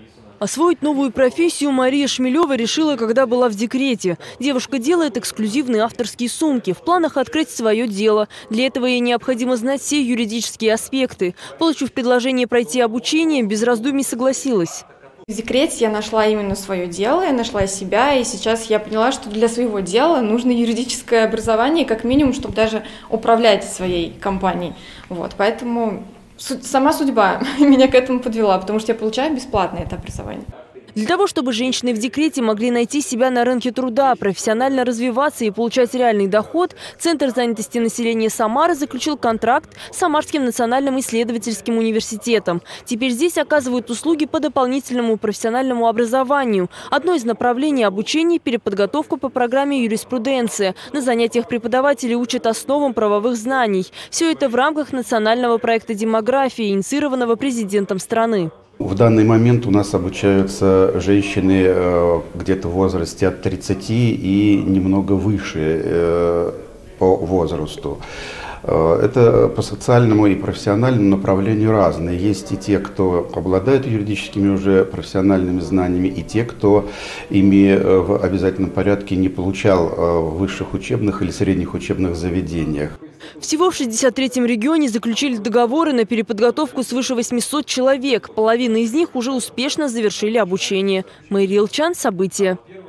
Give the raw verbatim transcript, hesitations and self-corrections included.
Освоить новую профессию Мария Шмелева решила, когда была в декрете. Девушка делает эксклюзивные авторские сумки. В планах открыть свое дело. Для этого ей необходимо знать все юридические аспекты. Получив предложение пройти обучение, без раздумий согласилась. В декрете я нашла именно свое дело, я нашла себя, и сейчас я поняла, что для своего дела нужно юридическое образование, как минимум, чтобы даже управлять своей компанией. Вот, поэтому сама судьба меня к этому подвела, потому что я получаю бесплатное это образование. Для того, чтобы женщины в декрете могли найти себя на рынке труда, профессионально развиваться и получать реальный доход, Центр занятости населения Самары заключил контракт с Самарским национальным исследовательским университетом. Теперь здесь оказывают услуги по дополнительному профессиональному образованию. Одно из направлений обучения – переподготовка по программе юриспруденция. На занятиях преподаватели учат основам правовых знаний. Все это в рамках национального проекта «Демография», инициированного президентом страны. В данный момент у нас обучаются женщины где-то в возрасте от тридцати и немного выше по возрасту. Это по социальному и профессиональному направлению разные. Есть и те, кто обладает юридическими уже профессиональными знаниями, и те, кто ими в обязательном порядке не получал в высших учебных или средних учебных заведениях. Всего в шестьдесят третьем регионе заключили договоры на переподготовку свыше восьмисот человек. Половина из них уже успешно завершили обучение. Майя Ильчан, события.